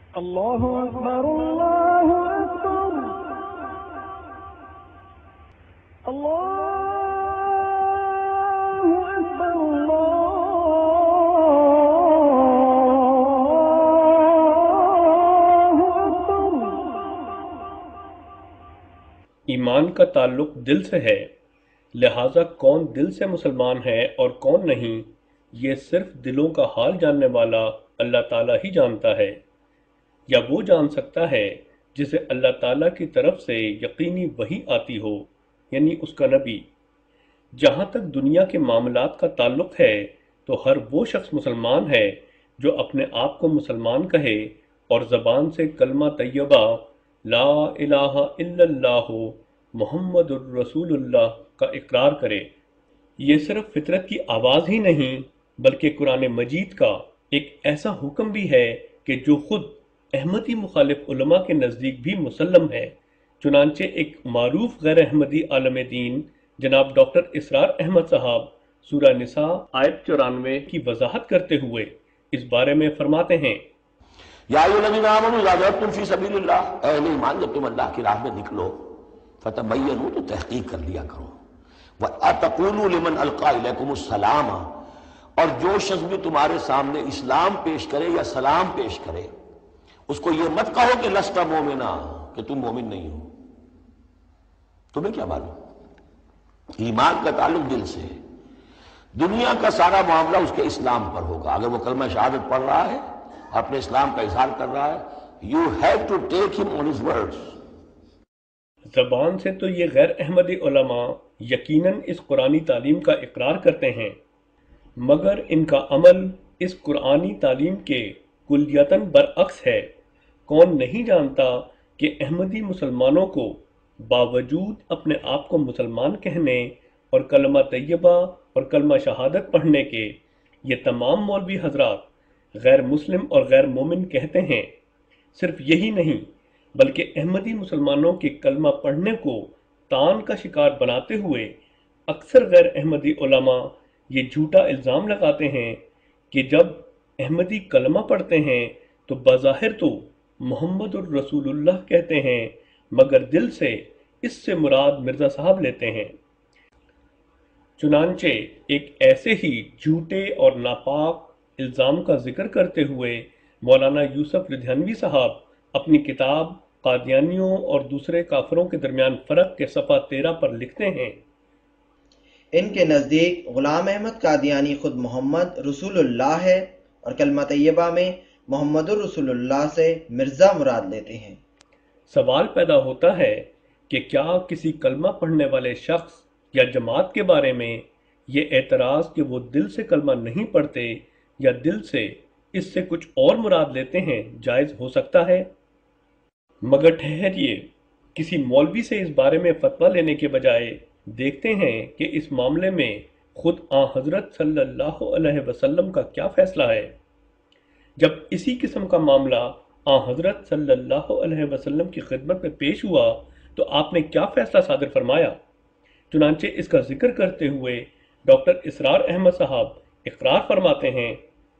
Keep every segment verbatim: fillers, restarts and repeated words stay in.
اللہ اکبر اللہ اکبر اللہ اکبر اللہ اکبر۔ ایمان کا تعلق دل سے ہے، لہٰذا کون دل سے مسلمان ہے اور کون نہیں، یہ صرف دلوں کا حال جاننے والا اللہ تعالیٰ ہی جانتا ہے، یا وہ جان سکتا ہے جسے اللہ تعالیٰ کی طرف سے یقینی وحی آتی ہو، یعنی اس کا نبی۔ جہاں تک دنیا کے معاملات کا تعلق ہے تو ہر وہ شخص مسلمان ہے جو اپنے آپ کو مسلمان کہے اور زبان سے کلمہ طیبہ لا الہ الا اللہ محمد الرسول اللہ کا اقرار کرے۔ یہ صرف فطرت کی آواز ہی نہیں بلکہ قرآن مجید کا ایک ایسا حکم بھی ہے کہ جو خود احمدی مخالف علماء کے نزدیک بھی مسلم ہے۔ چنانچہ ایک معروف غیر احمدی عالم دین جناب ڈاکٹر اسرار احمد صاحب سورہ نساء آیت چورانوے کی وضاحت کرتے ہوئے اس بارے میں فرماتے ہیں، یا ایھا الذین آمنوا اذا ضربتم فی سبیل اللہ، اے اہل ایمان جب تم اللہ کی راہ میں نکلو فتبینوا تو تحقیق کر لیا کرو، وَأَتَقُولُوا لِمَنْ أَلْقَى إِلَيْكُمُ السَّلَامَ، اور جو شخص بھی تمہارے سامنے اسلام پیش کرے یا سلام پیش کرے اس کو یہ مت کہو کہ لست مومنا، کہ تم مومن نہیں ہو، تمہیں کیا معلوم؟ ایمان کا تعلق دل سے ہے، دنیا کا سارا معاملہ اس کے اسلام پر ہوگا۔ اگر وہ کلمہ شہادت پڑھ رہا ہے، اپنے اسلام کا اظہار کر رہا ہے، you have to take him on his words۔ زبان سے تو یہ غیر احمدی علماء یقیناً اس قرآنی تعلیم کا اقرار کرتے ہیں، مگر ان کا عمل اس قرآنی تعلیم کے کلیتاً برعکس ہے۔ کون نہیں جانتا کہ احمدی مسلمانوں کو باوجود اپنے آپ کو مسلمان کہنے اور کلمہ طیبہ اور کلمہ شہادت پڑھنے کے یہ تمام مولوی حضرات غیر مسلم اور غیر مومن کہتے ہیں۔ صرف یہی نہیں بلکہ احمدی مسلمانوں کے کلمہ پڑھنے کو تان کا شکار بناتے ہوئے اکثر غیر احمدی علماء یہ جھوٹا الزام لگاتے ہیں کہ جب احمدی کلمہ پڑھتے ہیں تو بظاہر تو محمد الرسول اللہ کہتے ہیں، مگر دل سے اس سے مراد مرزا صاحب لیتے ہیں۔ چنانچہ ایک ایسے ہی جھوٹے اور ناپاک الزام کا ذکر کرتے ہوئے مولانا یوسف ردھیانوی صاحب اپنی کتاب قادیانیوں اور دوسرے کافروں کے درمیان فرق کے صفحہ تیرہ پر لکھتے ہیں، ان کے نزدیک غلام احمد قادیانی خود محمد رسول اللہ ہے اور کلمہ طیبہ میں محمد الرسول اللہ سے مرزا مراد لیتے ہیں۔ سوال پیدا ہوتا ہے کہ کیا کسی کلمہ پڑھنے والے شخص یا جماعت کے بارے میں یہ اعتراض کہ وہ دل سے کلمہ نہیں پڑھتے یا دل سے اس سے کچھ اور مراد لیتے ہیں جائز ہو سکتا ہے؟ مگر ٹھہریے، کسی مولوی سے اس بارے میں فتویٰ لینے کے بجائے دیکھتے ہیں کہ اس معاملے میں خود آن حضرت صلی اللہ علیہ وسلم کا کیا فیصلہ ہے۔ جب اسی قسم کا معاملہ آن حضرت صلی اللہ علیہ وسلم کی خدمت میں پیش ہوا تو آپ نے کیا فیصلہ صادر فرمایا؟ چنانچہ اس کا ذکر کرتے ہوئے ڈاکٹر اسرار احمد صاحب اقرار فرماتے ہیں،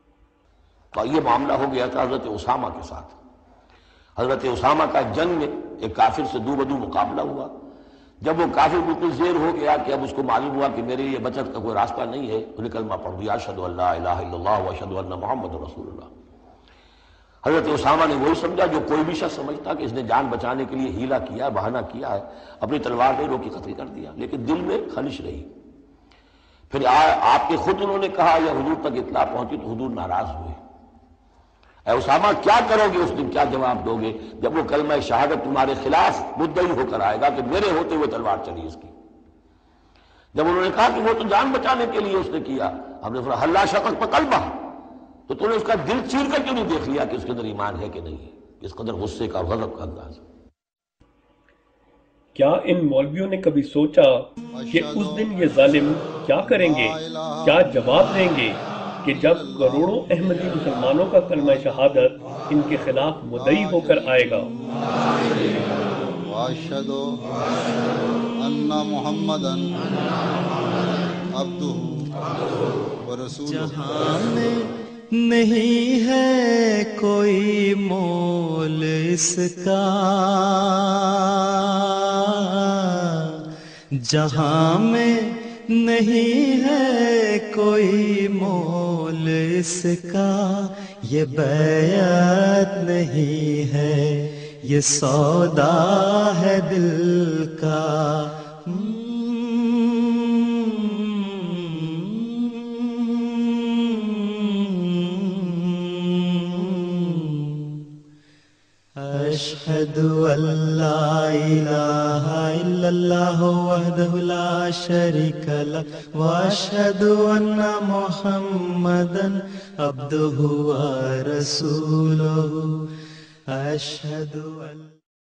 تو یہ معاملہ ہو گیا تھا حضرت اسامہ کے ساتھ۔ حضرت اسامہ کا جنگ میں ایک کافر سے دو بدو مقابلہ ہوا۔ جب وہ کافر بالکل زیر ہو گیا کہ اب اس کو معلوم ہوا کہ میرے لیے بچت کا کوئی راستہ نہیں ہے، تو نے کلمہ پڑھ دیا، اشہد ان لا الہ الا اللہ واشہد ان محمد رسول اللہ۔ حضرت اسامہ نے وہی سمجھا جو کوئی بھی شخص سمجھتا کہ اس نے جان بچانے کے لیے ہیلا کیا ہے، بہانہ کیا ہے، اپنی تلوار نے روکی قتل کر دیا، لیکن دل میں خلش رہی۔ پھر آپ کے خود انہوں نے کہا یا حضور تک اطلاع پہنچی تو حضور ناراض ہوئے، اے اسامہ کیا کرو گے اس دن، کیا جواب دو گے جب وہ کلمہ شہادت تمہارے خلاف مدعی ہو کر آئے گا کہ میرے ہوتے ہوئے تلوار چلی اس کی۔ جب انہوں نے کہا کہ وہ تو جان بچانے کے لیے اس نے کیا، ہم نے فرمایا حلا شقق بقلبہ، تو تو نے اس کا دل چیر کر کیوں نہیں دیکھ لیا کہ اس کے اندر ایمان ہے کہ نہیں ہے؟ اس قدر غصے کا غضب کا انداز۔ کیا ان مولویوں نے کبھی سوچا کہ اس دن یہ ظالم کیا کریں گے، کیا جواب دیں گے کہ جب کروڑوں احمدی مسلمانوں کا کلمہ شہادت ان کے خلاف مدعی ہو کر آئے گا؟ وَأَشْهَدُ أَنَّ مُحَمَّدًا عَبْدُهُ وَرَسُولُهُ۔ نہیں ہے کوئی مول اس کا، جہاں میں نہیں ہے کوئی مول اس کا، یہ بیعت نہیں ہے یہ سودا ہے دل کا۔ اشہد ان لا الہ الا اللہ وحدہ لا شریک لہ واشہد ان محمدا عبدہ ورسولہ۔ اشہد ان